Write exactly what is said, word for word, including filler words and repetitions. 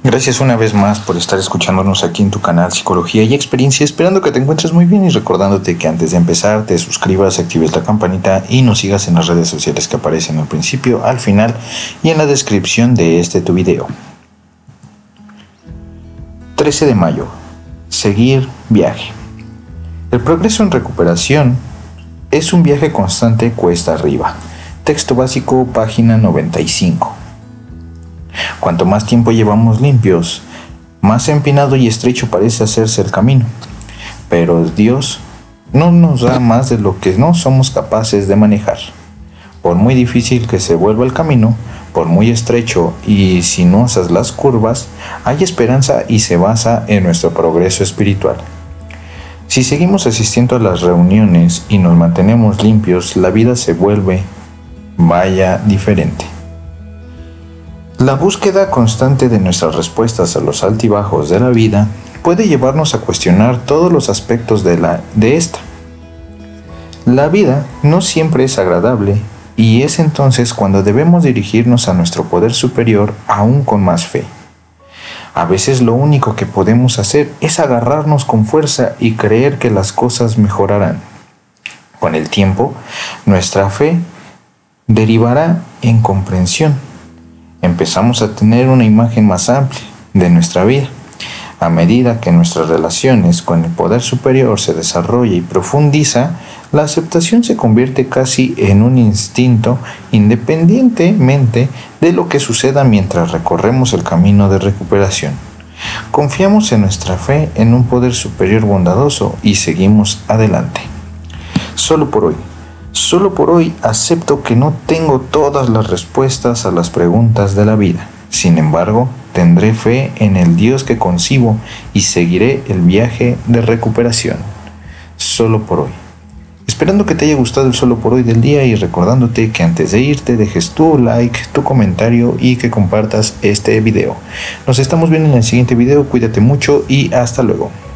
Gracias una vez más por estar escuchándonos aquí en tu canal Psicología y Experiencia, esperando que te encuentres muy bien y recordándote que antes de empezar te suscribas, actives la campanita y nos sigas en las redes sociales que aparecen al principio, al final y en la descripción de este tu video. trece de mayo. Seguir viaje. El progreso en recuperación es un viaje constante cuesta arriba. Texto básico, página noventa y cinco. Cuanto más tiempo llevamos limpios, más empinado y estrecho parece hacerse el camino. Pero Dios no nos da más de lo que no somos capaces de manejar. Por muy difícil que se vuelva el camino, por muy estrecho y sinuosas las curvas, hay esperanza y se basa en nuestro progreso espiritual. Si seguimos asistiendo a las reuniones y nos mantenemos limpios, la vida se vuelve, vaya, diferente. La búsqueda constante de nuestras respuestas a los altibajos de la vida puede llevarnos a cuestionar todos los aspectos de, la, de esta. La vida no siempre es agradable y es entonces cuando debemos dirigirnos a nuestro poder superior aún con más fe. A veces lo único que podemos hacer es agarrarnos con fuerza y creer que las cosas mejorarán. Con el tiempo, nuestra fe derivará en comprensión. Empezamos a tener una imagen más amplia de nuestra vida. A medida que nuestras relaciones con el poder superior se desarrolla y profundiza, la aceptación se convierte casi en un instinto independientemente de lo que suceda mientras recorremos el camino de recuperación. Confiamos en nuestra fe en un poder superior bondadoso y seguimos adelante. Solo por hoy. Solo por hoy acepto que no tengo todas las respuestas a las preguntas de la vida. Sin embargo, tendré fe en el Dios que concibo y seguiré el viaje de recuperación. Solo por hoy. Esperando que te haya gustado el solo por hoy del día y recordándote que antes de irte dejes tu like, tu comentario y que compartas este video. Nos estamos viendo en el siguiente video. Cuídate mucho y hasta luego.